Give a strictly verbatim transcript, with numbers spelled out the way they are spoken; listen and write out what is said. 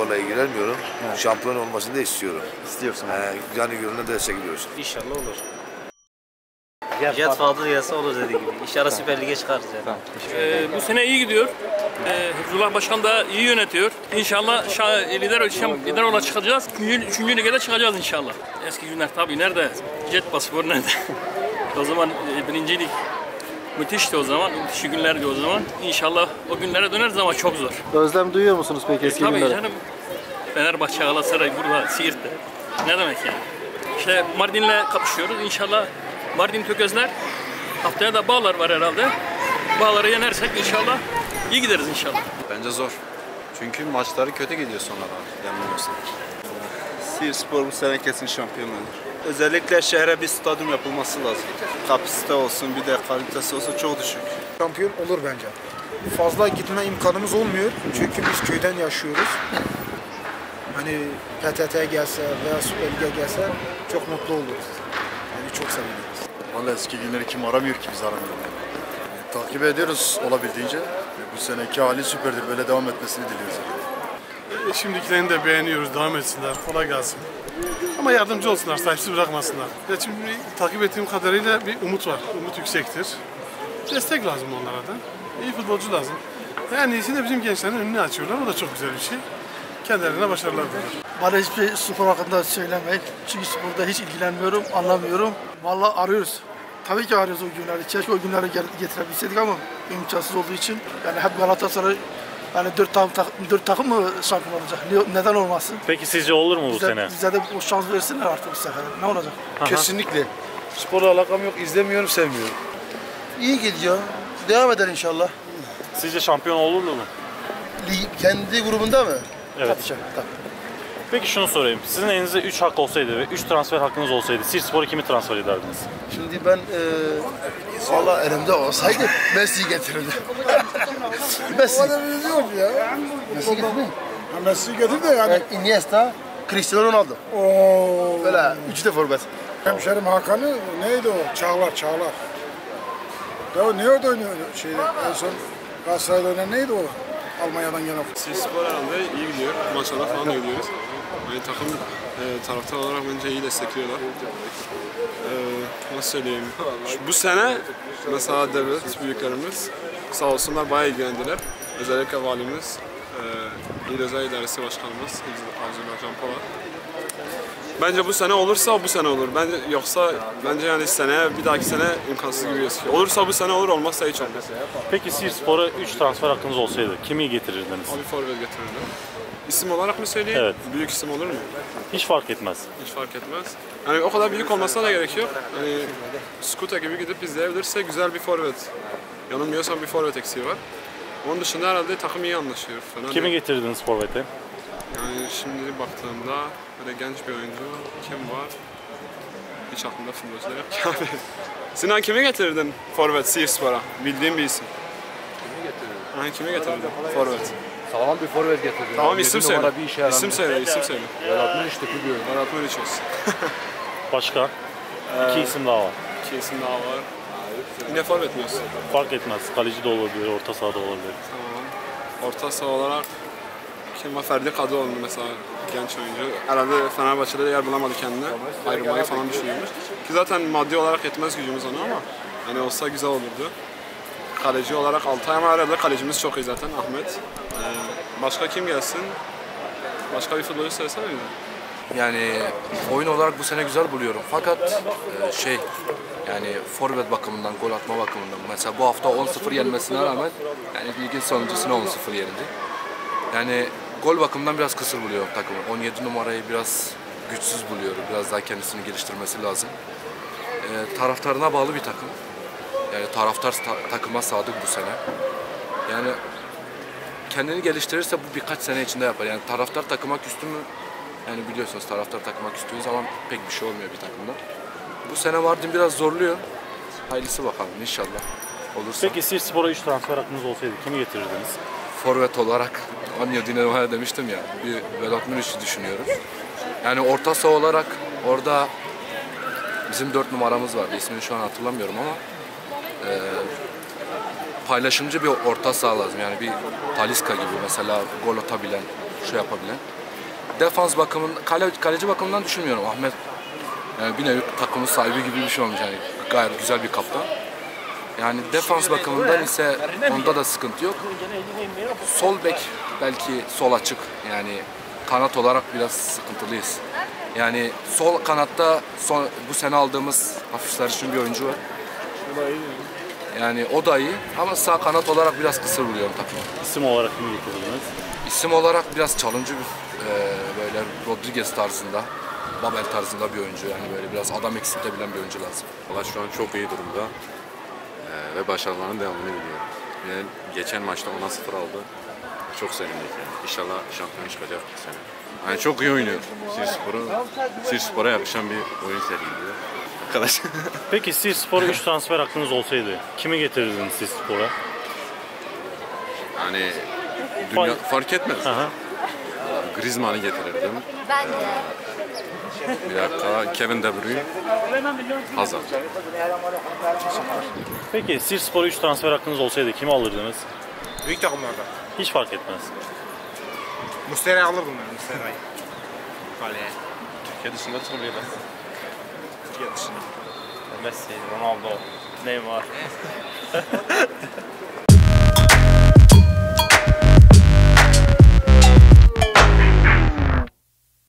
Sivasspor'la ilgilenmiyorum. Evet. Şampiyon olmasını da istiyorum. İstiyorsun. Ee, canı gönlüne destekliyoruz. İnşallah olur. Cihat Fadıl yasa olur dediği gibi. İnşallah Süper Lig'e çıkarız yani. Tamam. Ee, bu sene iyi gidiyor. Ee, Hıfzullah Başkan da iyi yönetiyor. İnşallah lider, lider olarak çıkacağız. Üçüncü, üçüncü lige de çıkacağız inşallah. Eski günler tabii nerede? Jetpaspor nerede? O zaman e, birincilik müthişti o zaman. Müthiş günlerdi o zaman. İnşallah o günlere döneriz ama çok zor. Özlem duyuyor musunuz peki eski e, tabii günlere? canım. Fenerbahçe, Galatasaray burada, Siirt'te. Ne demek yani? İşte Mardin'le kapışıyoruz. İnşallah Mardin Tökezler. Haftaya da Bağlar var herhalde. Bağlar'ı yenersek inşallah iyi gideriz inşallah. Bence zor. Çünkü maçları kötü gidiyor sonradan. Yanılmıyorsam. Siirtspor bu sene kesin şampiyon olur. Özellikle şehre bir stadyum yapılması lazım. Kapasite olsun, bir de kalitesi olsun çok düşük. Şampiyon olur bence. Fazla gitme imkanımız olmuyor. Çünkü biz köyden yaşıyoruz. Hani P T T gelse veya Süper Lig'e gelse çok mutlu oluruz. Yani çok seviniriz. Vallahi eski günleri kim aramıyor ki biz aramıyoruz. Yani, takip ediyoruz olabildiğince. Bu seneki hali süperdir. Böyle devam etmesini diliyoruz. E, şimdikilerini de beğeniyoruz. Devam etsinler. Kolay gelsin. Ama yardımcı olsunlar. Sahipsiz bırakmasınlar. Ya şimdi takip ettiğim kadarıyla bir umut var. Umut yüksektir. Destek lazım onlara da. İyi futbolcu lazım. En iyisi de bizim gençlerin önünü açıyorlar. O da çok güzel bir şey. Kendilerine başarılar dilerim. Bana hiçbir spor hakkında söylemeyin. Çünkü sporda hiç ilgilenmiyorum, anlamıyorum. Vallahi arıyoruz. Tabii ki arıyoruz o günleri. Keşke o günleri getirebilseydik ama imkansız olduğu için. Yani hep Galatasaray, yani dört takım, dört takım mı şampiyon olacak? Neden olmasın? Peki sizce olur mu bu bize, sene? Bize de o şans versinler artık bu sefer. Ne olacak? Aha. Kesinlikle. Sporla alakam yok. İzlemiyorum, sevmiyorum. İyi gidiyor. Devam eder inşallah. Sizce şampiyon olur mu? Kendi grubunda mı? Evet. Tabii, tabii. Peki şunu sorayım. Sizin elinizde üç hak olsaydı ve üç transfer hakkınız olsaydı Siirtspor'a kimi transfer ederdiniz? Şimdi ben e, valla elimde olsaydı Messi'yi getirirdim. Messi. O da biliyor ya. Messi getirdi. Messi getir de yani. Iniesta, Cristiano Ronaldo. Oo. Böyle üç de forvet. Hemşerim Hakan'ı neydi o? Çağlar, Çağlar. Ya o ne orada oynuyor? Şey, en son Galatasaray'da oynayan neydi o? Almanya'dan gelen. Siirtspor herhalde iyi gidiyor. Maçlara falan da gidiyoruz. Yani takım e, taraftar olarak bence iyi destekliyorlar. E, nasıl söyleyeyim? Şu, bu sene mesela devlet büyüklerimiz sağ olsunlar bayağı ilgilendiler. Özellikle valimiz, e, İl Özel İdaresi Başkanımız Avcılar Can Polat. Bence bu sene olursa bu sene olur. Bence yoksa bence yani seneye bir dahaki sene imkansız gibi gözüküyor. Olursa bu sene olur, olmazsa hiç olmaz. Peki Siirtspor'a üç transfer hakkınız olsaydı kimi getirirdiniz? Abi forvet getirirdim. İsim olarak mı söyleyeyim? Evet. Büyük isim olur mu? Hiç fark etmez. Hiç fark etmez. Yani o kadar büyük olmasına da gerek yok. Hani Skuta gibi gidip izleyebilirse güzel bir forvet. Yanılmıyorsam bir forvet eksiği var. Onun dışında herhalde takım iyi anlaşıyor. Fena kimi değil. getirirdiniz forvete? Yani şimdi baktığımda böyle genç bir oyuncu kim var? Hiç aklımda futbolcular yok ki abi. Sinan kimi getirirdin forvet Siirtspor'a? Bildiğin bir isim. Kimi getirirdin? Yani kimi getirirdin forvet? Sağlam bir forvet getirdin. Tamam yani isim söyle. İsim söyle, isim söyle. Berat Muriç'teki bir oyuncu. Berat Muriç olsun. Başka? Ee, İki isim daha var. İki isim daha var. Yine forvet mi olsun? Fark etmez. Kaleci de olabilir, orta sahada olabilir. Tamam. Orta saha olarak kim var? Ferdi Kadıoğlu mesela genç oyuncu. Herhalde Fenerbahçe'de de yer bulamadı kendine. Ayrılmayı falan düşünüyormuş. Ki zaten maddi olarak yetmez gücümüz ona ama hani olsa güzel olurdu. Kaleci olarak Altay ama herhalde kalecimiz çok iyi zaten Ahmet. Ee, başka kim gelsin? Başka bir futbolcu söylesene mi? Yani oyun olarak bu sene güzel buluyorum. Fakat e, şey yani forvet bakımından, gol atma bakımından mesela bu hafta on sıfır yenmesine rağmen yani ligin sonuncusuna on sıfır yenildi. Yani gol bakımından biraz kısır buluyorum takımı. on yedi numarayı biraz güçsüz buluyorum. Biraz daha kendisini geliştirmesi lazım. E, taraftarına bağlı bir takım. Yani taraftar ta takıma sadık bu sene. Yani kendini geliştirirse bu birkaç sene içinde yapar. Yani taraftar takıma küstü mü? Yani biliyorsunuz taraftar takıma küstüğü zaman pek bir şey olmuyor bir takımda. Bu sene Mardin biraz zorluyor. Hayırlısı bakalım inşallah olursa. Peki Siirtspor'a üç transfer hakkınız olsaydı kimi getirirdiniz? Forvet olarak Anyo Dinamo demiştim ya. Bir Vedat Muriç'i düşünüyorum. Yani orta saha olarak orada bizim dört numaramız vardı. İsmini şu an hatırlamıyorum ama e, paylaşımcı bir orta saha lazım. Yani bir Talisca gibi mesela gol atabilen, şu yapabilen. defans bakımından, kale, kaleci bakımından düşünmüyorum. Ahmet yani bir nevi takımın sahibi gibi bir şey olmuş yani gayet güzel bir kaptan. Yani defans bakımından ise onda da sıkıntı yok. Sol bek belki sol açık yani kanat olarak biraz sıkıntılıyız. Yani sol kanatta son, bu sene aldığımız hafif sarışın bir oyuncu var. Yani o da iyi ama sağ kanat olarak biraz kısır buluyorum takımı. İsim olarak kimi getirdiniz? İsim olarak biraz çalımcı bir e, böyle Rodriguez tarzında, Babel tarzında bir oyuncu yani böyle biraz adam eksiltebilen bir oyuncu lazım. Valla şu an çok iyi durumda ee, ve başarılarının devamını diliyorum. Yani geçen maçta ona sıfır aldı. Çok sevindik yani. İnşallah şampiyon çıkacak bu sene. Yani çok iyi oynuyor. Sirspor'u, Sirspor'a yakışan bir oyun sergiliyor. Arkadaş. Peki Sirspor'a üç transfer hakkınız olsaydı kimi getirirdiniz Sirspor'a? Yani dünya, fark etmez. Aha. Griezmann'ı getirirdim. Ben de. Bir dakika, Kevin De Bruyne, Hazard. Peki Sirspor'a üç transfer hakkınız olsaydı kimi alırdınız? Büyük takımlarda. Hiç fark etmez. Muslera'yı alırdım ben, Muslera'yı. Kaleye. Türkiye dışında çıkabilir. Türkiye dışında. Messi, Ronaldo, Neymar.